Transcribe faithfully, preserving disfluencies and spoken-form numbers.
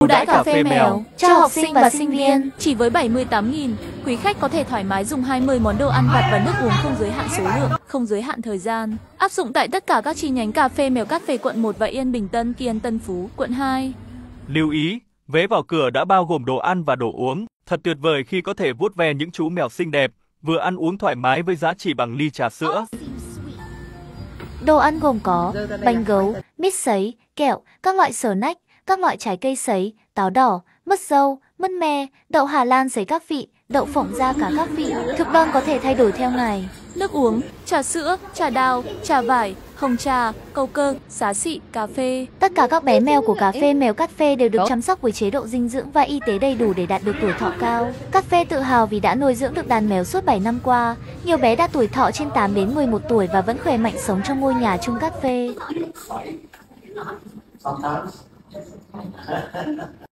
Ưu đãi cà phê mèo cho học sinh và sinh viên. Chỉ với bảy mươi tám nghìn, quý khách có thể thoải mái dùng hai mươi món đồ ăn vặt và nước uống không giới hạn số lượng, không giới hạn thời gian. Áp dụng tại tất cả các chi nhánh cà phê mèo Cát Phê quận một và Yên Bình Tân, Kiên Tân Phú, quận hai. Lưu ý, vé vào cửa đã bao gồm đồ ăn và đồ uống. Thật tuyệt vời khi có thể vuốt ve những chú mèo xinh đẹp, vừa ăn uống thoải mái với giá chỉ bằng ly trà sữa. Đồ ăn gồm có bánh gấu, mít sấy, kẹo, các loại snack, các loại trái cây sấy, táo đỏ, mứt dâu, mứt me, đậu Hà Lan sấy các vị, đậu phộng ra cả các vị. Thực đơn có thể thay đổi theo ngày. Nước uống, trà sữa, trà đào, trà vải, hồng trà, câu cơ, xá xị, cà phê. Tất cả các bé mèo của cà phê mèo Cát Phê đều được chăm sóc với chế độ dinh dưỡng và y tế đầy đủ để đạt được tuổi thọ cao. Cát Phê tự hào vì đã nuôi dưỡng được đàn mèo suốt bảy năm qua. Nhiều bé đạt tuổi thọ trên tám đến mười một tuổi và vẫn khỏe mạnh sống trong ngôi nhà chung Cát Phê.